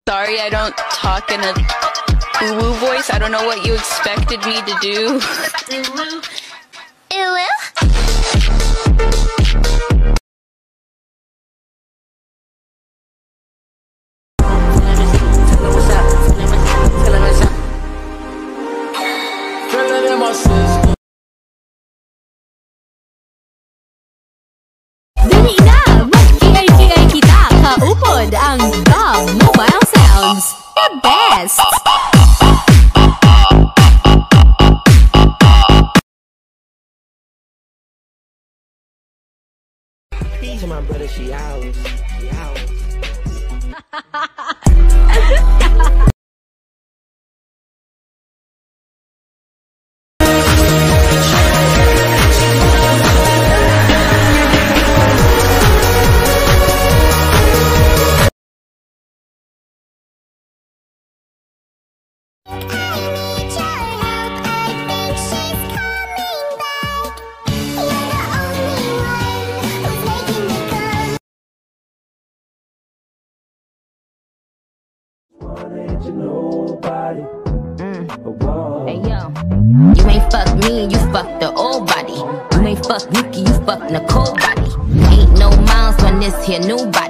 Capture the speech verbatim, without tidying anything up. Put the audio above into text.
Sorry, I don't talk in a woo-woo voice. I don't know what you expected me to do. Ew. Dali na! Mag-ingay-ingay kita! Kaupod ang Dog Mobile Sounds! The best! To my brother, she ours. She ours. Nobody. Mm. Hey yo, you ain't fuck me, you fuck the old body. You ain't fuck Nikki, you fuck Nicole body. Ain't no miles on this here new body.